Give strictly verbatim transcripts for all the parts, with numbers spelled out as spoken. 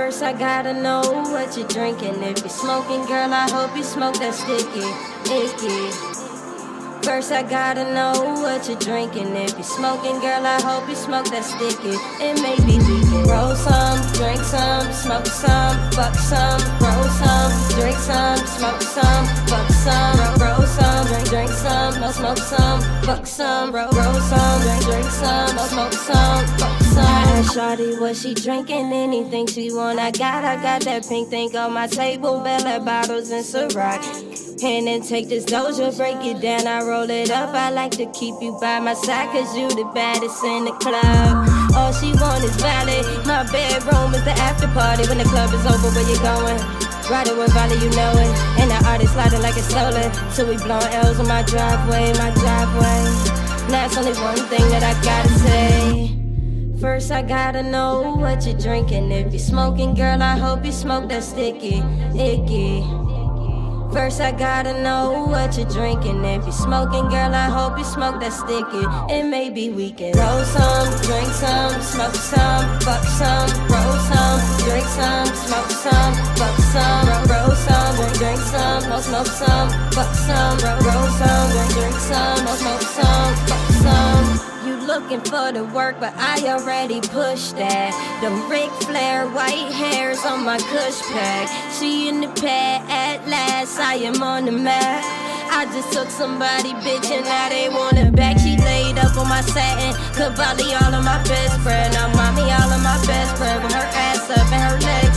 First I gotta know what you're drinking. If you're smoking, girl, I hope you smoke that sticky, icky. First I gotta know what you're drinking. If you're smoking, girl, I hope you smoke that sticky. It may be we can roll some, drink some, smoke some, fuck some, roll some, drink some, smoke some, fuck some, roll, roll some, drink, drink some, no smoke some, fuck some, roll, roll some, drink, drink some, no smoke some, fuck some. I asked shawty what she drinking, anything she want, I got, I got that pink thing on my table, Bella bottles and Ciroc. Hand and take this doja, break it down, I roll it up. I like to keep you by my side, cause you the baddest in the club. All she want is valid. My bedroom is the after party. When the club is over, where you going? Riding with Valley, you know it. And the artist sliding like it's stolen. So we blowing L's on my driveway, my driveway. Now it's only one thing that I gotta say. First I gotta know what you're drinking. If you're smoking, girl, I hope you smoke that sticky, icky. First I gotta know what you're drinking. If you're smoking, girl, I hope you smoke that sticky. It may be we can roll some, drink some, smoke some, fuck some, roll some, drink some, smoke some, fuck some, roll, roll some, drink, drink some, no smoke some, fuck some, roll, roll some, drink, drink some, no smoke some, fuck some. You looking for the work, but I already pushed that. The Ric Flair white hairs on my cush pack. She in the pad at last, I am on the map. I just took somebody, bitch, and now they want it back. She laid up on my satin, Cavalli all of my best friend. Now mommy all of my best friend, with her ass up and her legs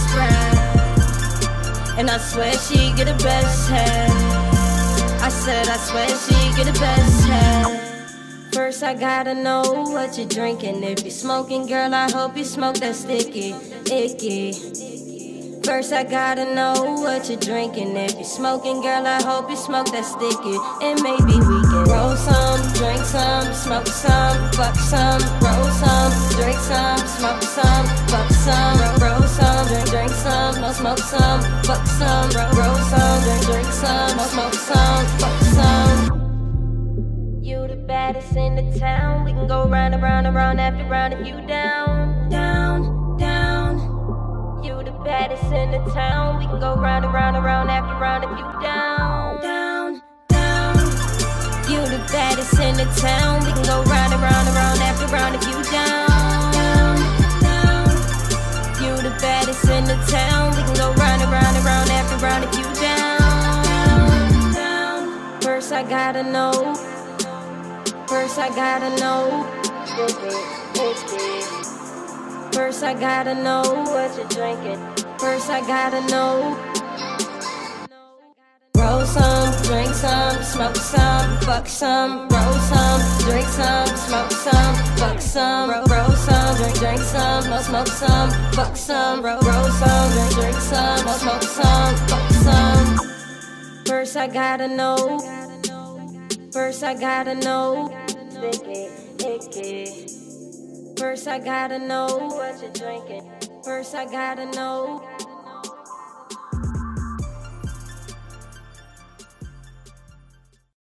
spread. And I swear she get the best head. I said I swear she get the best head. First I gotta know what you're drinking. If you're smoking, girl, I hope you smoke that sticky, icky. First I gotta know what you're drinking. If you're smoking, girl, I hope you smoke that sticky. And maybe we can roll some, drink some, smoke some, fuck some, roll some, drink some, smoke some, fuck some, roll, roll some, drink, drink some, no smoke some, fuck some, roll, roll some, drink, drink some, no smoke some, fuck some. You the baddest in the town. We can go round and round and round after round if you down, down, down. You the baddest in the town. We can go round and round and round after round if you down, down, down. You the baddest in the town. We can go round and round and round after round if you down, down, down. You the baddest in the town. We can go round and round and round after round if you down, down, down. First I gotta know. First I gotta know. First I gotta know what you're drinking. First I gotta know. Roll some, drink some, smoke some, fuck some, roll some, drink some, smoke some, fuck some, roll, roll some, drink, drink some, no smoke some, fuck some, roll, roll some, drink, drink some, no smoke some, fuck some. First I gotta know. First I gotta know. Sticky, icky. First I gotta know what you're drinking. First I gotta know.